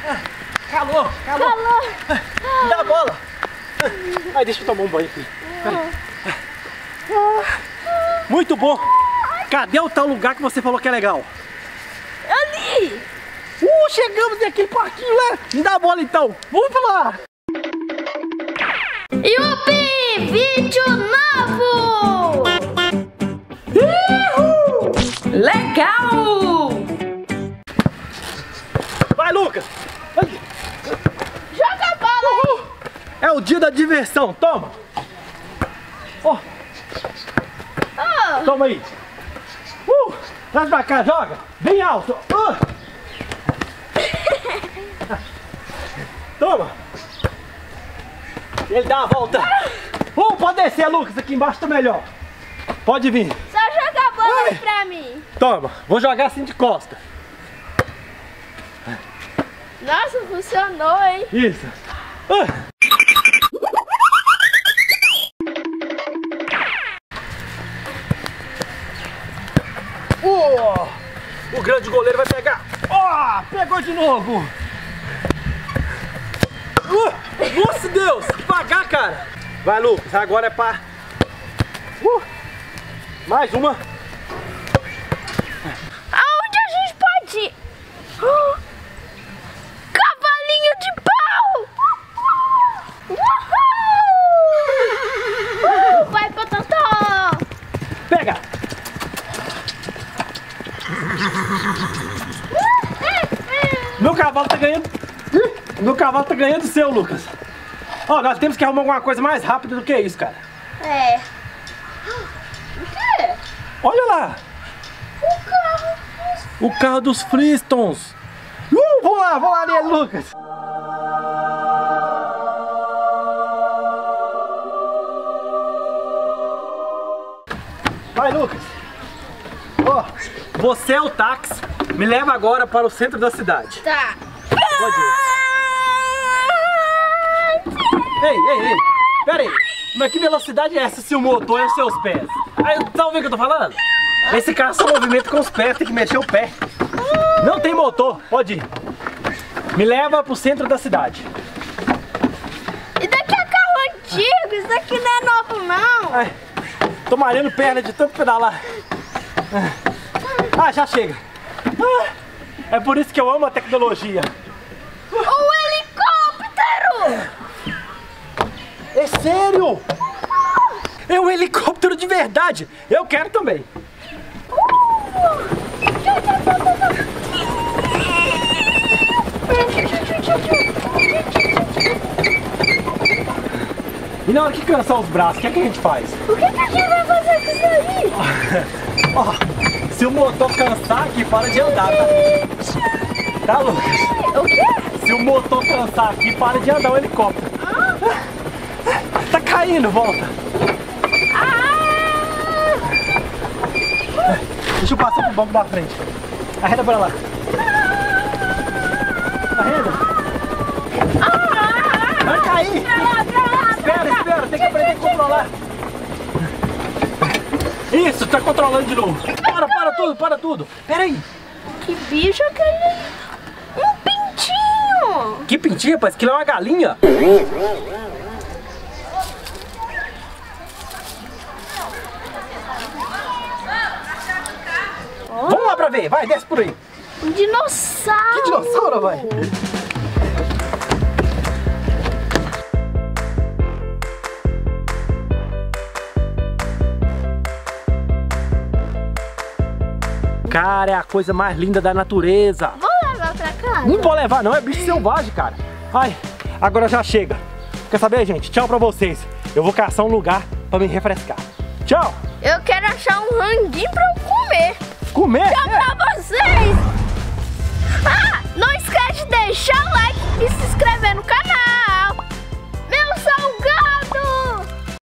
Calor. Me dá a bola. Ai, deixa eu tomar um banho aqui. Muito bom. Cadê o tal lugar que você falou que é legal? Ali! Chegamos naquele parquinho lá. Me dá a bola então. Vamos lá. Yupi! Vídeo novo! Legal! Vai, Lucas. Joga a bola aí! É o dia da diversão. Toma. Ó. Toma aí. Traz pra cá, joga. Bem alto. Toma. Ele dá a volta. Pode descer, Lucas. Aqui embaixo tá melhor. Pode vir. Só joga a bola aí pra mim. Toma. Vou jogar assim de costa. Nossa, funcionou, hein? Isso. O grande goleiro vai pegar. Pegou de novo. Nossa Deus, devagar, cara. Vai, Lucas, agora é pra... mais uma. Aonde a gente pode ir? Cavalinho de pau! Uhul! Vai, Potató! Pega. Meu cavalo tá ganhando. Meu cavalo tá ganhando o seu, Lucas. Nós temos que arrumar alguma coisa mais rápida do que isso, cara. É. O quê? Olha lá. O carro dos Flintstones. Vamos lá nele, Lucas. Vai, Lucas. Você é o táxi. Me leva agora para o centro da cidade. Tá. Pode ir. Ei. Pera aí. Mas que velocidade é essa se o motor é os seus pés? Tá ouvindo o que eu tô falando? Esse carro só movimenta com os pés, tem que mexer o pé. Não tem motor, pode ir. Me leva pro centro da cidade. Isso daqui é carro antigo, isso daqui não é novo não. Tô malhando perna de tanto pedalar. Já chega. É por isso que eu amo a tecnologia. O helicóptero! É sério? É um helicóptero de verdade. Eu quero também. E na hora que cansar os braços, o que é que a gente faz? O que a gente vai fazer com isso aí? Se o motor cansar aqui, para de andar, tá? Tá, Lucas? O quê? Se o motor cansar aqui, para de andar o helicóptero. Tá caindo, volta. Deixa eu passar pro banco da frente. Arreda pra lá. Arreda. Vai cair. Espera, tem que aprender a controlar. Isso, tá controlando de novo. Para tudo. Pera aí. Que bicho é aquele? Um pintinho. Que pintinho, rapaz? Aquilo é uma galinha. Vamos lá pra ver, vai, desce por aí. Um dinossauro. Que dinossauro, vai? Cara, é a coisa mais linda da natureza. Vou levar pra casa. Não vou levar não, é bicho selvagem, cara. Ai, agora já chega. Quer saber, gente? Tchau pra vocês. Eu vou caçar um lugar pra me refrescar. Tchau. Eu quero achar um ranguinho pra eu comer. Comer? Tchau pra vocês. Não esquece de deixar o like e se inscrever no canal.